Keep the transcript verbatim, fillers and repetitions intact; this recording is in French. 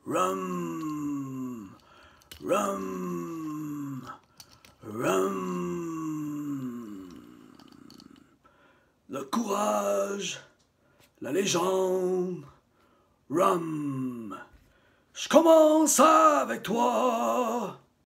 Rum, rum, rum. Le courage, la légende, rum. Je commence avec toi.